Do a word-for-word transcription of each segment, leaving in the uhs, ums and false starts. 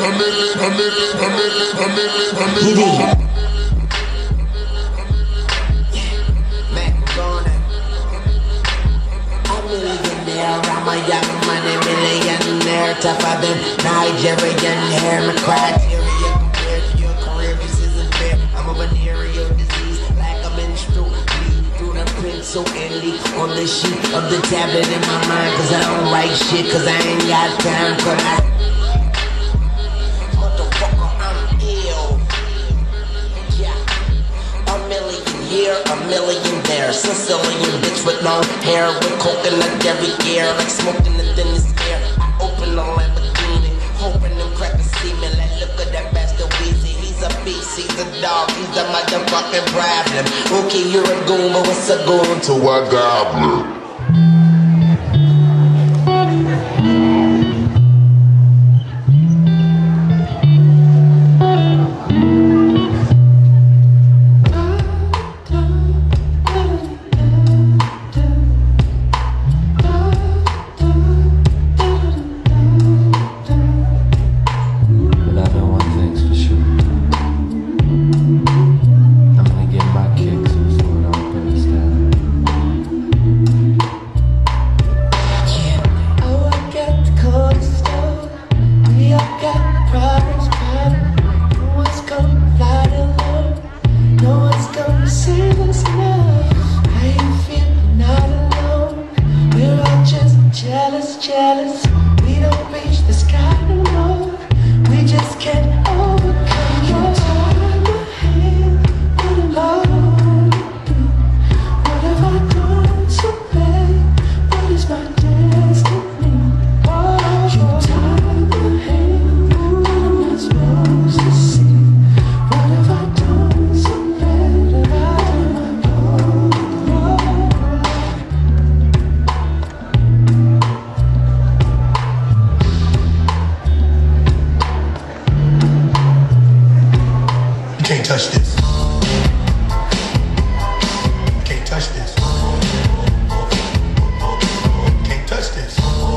I'm a young money millionaire, tougher than Nigerian hair. My criteria compared to your career, this isn't fair. I'm a venereal disease, like a menstrual bleed through the pencil and leak on the sheet of the tablet in my mind. Cause I don't write shit, cause I ain't got time. Cause I motherfucker, I'm ill. Yeah, a million here, a million there. Sicilian bitch with long hair, with coconut every year, like smoking the thinnest air. I open the Lamborghini, hoping them crackers see me. Like, look at that bastard Weezy. He's a beast, he's a dog, he's a motherfucking problem. Okay, you're a goon, but what's a goon to a goblin? Jealous, jealous, we don't reach the sky no more. We just can't overcome your time. My hand, what am I gonna do? What have I done so bad? What is my destiny? Oh, you tied my hand, what am I supposed to see? What have I done so bad? What am I gonna do? Can't touch this. Can't touch this. Can't touch this.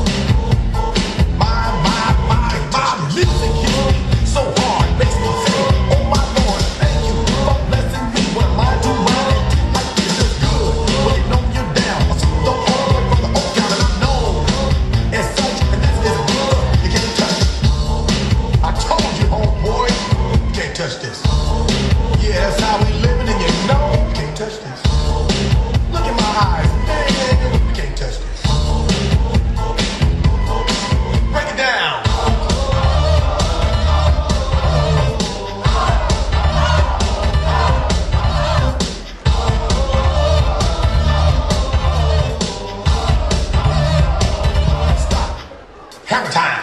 My, my, my, my music hits me so hard, makes me say, oh my Lord, thank you for blessing me. What am I doing? Like this is good. When you know you're down, I see the whole way from the old count, and I know it's such, and this is good. You can't touch it. I told you, homeboy, you can't touch this. Yeah, that's how we living, and you know you can't touch this. Look in my eyes, man, you can't touch this. Break it down. Stop. Hammer time.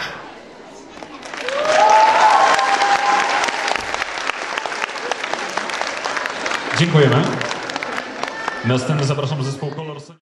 Dziękujemy. Na scenę zapraszam zespół Kolor.